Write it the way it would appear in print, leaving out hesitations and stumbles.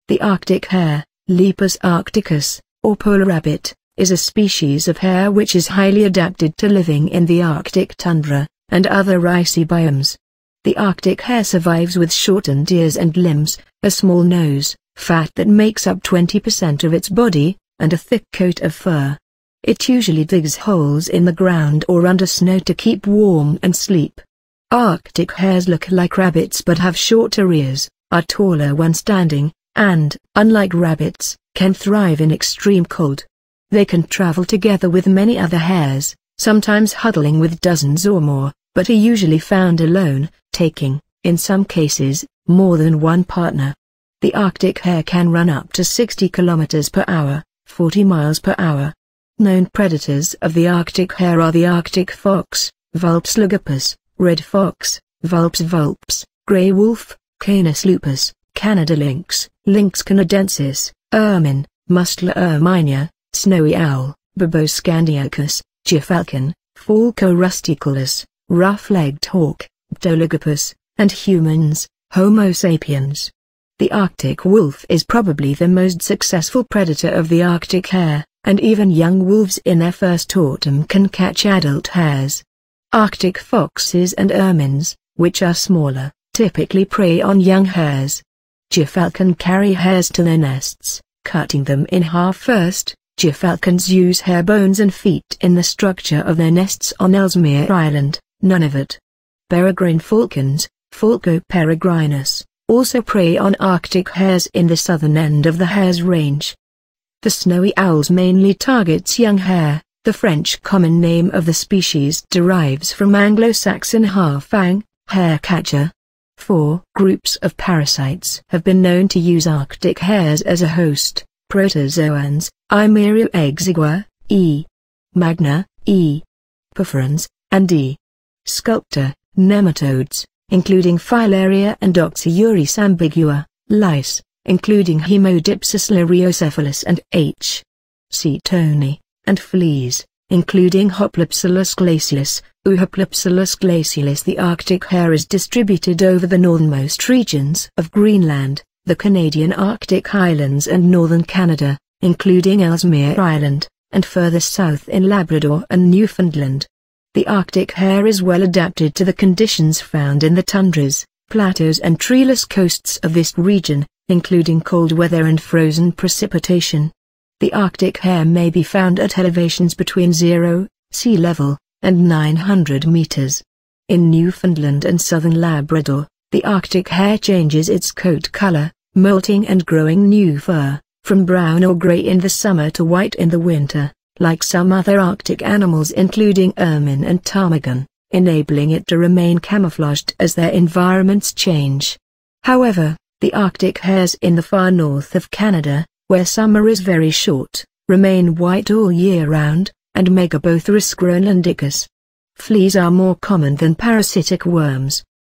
The Arctic hare, Lepus arcticus, or polar rabbit, is a species of hare which is highly adapted to living in the Arctic tundra, and other icy biomes. The Arctic hare survives with shortened ears and limbs, a small nose, fat that makes up 20% of its body, and a thick coat of fur. It usually digs holes in the ground or under snow to keep warm and sleep. Arctic hares look like rabbits but have shorter ears, are taller when standing, and, unlike rabbits, can thrive in extreme cold. They can travel together with many other hares, sometimes huddling with dozens or more, but are usually found alone, taking, in some cases, more than one partner. The Arctic hare can run up to 60 kilometers per hour, 40 miles per hour. Known predators of the Arctic hare are the Arctic fox, Vulpes lagopus, red fox, Vulpes vulpes, grey wolf, Canis lupus, Canada lynx, Lynx canadensis, ermine, Mustelor erminia, snowy owl, Bibos scandiacus, gyrfalcon, Falco rusticulus, rough-legged hawk, Ptologopus, and humans, Homo sapiens. The Arctic wolf is probably the most successful predator of the Arctic hare, and even young wolves in their first autumn can catch adult hares. Arctic foxes and ermines, which are smaller, typically prey on young hares. Gyrfalcon carry hares to their nests, cutting them in half first. Gyrfalcons use hare bones and feet in the structure of their nests on Ellesmere Island, Nunavut. Peregrine falcons, Falco peregrinus, also prey on Arctic hares in the southern end of the hare's range. The snowy owls mainly targets young hare. The French common name of the species derives from Anglo-Saxon harfang, hare catcher. 4 groups of parasites have been known to use Arctic hares as a host: protozoans, Imerio exigua, E. magna, E. perforans, and E. sculptor, nematodes, including Filaria and Oxyuris ambigua, lice, including Hemodipsis lyriocephalus and H. cetone, and fleas, including Hoplopsilus glacialis, Hoplopsilus glacialis. The Arctic hare is distributed over the northernmost regions of Greenland, the Canadian Arctic Highlands and northern Canada, including Ellesmere Island, and further south in Labrador and Newfoundland. The Arctic hare is well adapted to the conditions found in the tundras, plateaus and treeless coasts of this region, including cold weather and frozen precipitation. The Arctic hare may be found at elevations between 0, sea level, and 900 meters. In Newfoundland and southern Labrador, the Arctic hare changes its coat color, molting and growing new fur, from brown or gray in the summer to white in the winter, like some other Arctic animals including ermine and ptarmigan, enabling it to remain camouflaged as their environments change. However, the Arctic hares in the far north of Canada, where summer is very short, remain white all year round, and make both risk grown and icus. Fleas are more common than parasitic worms,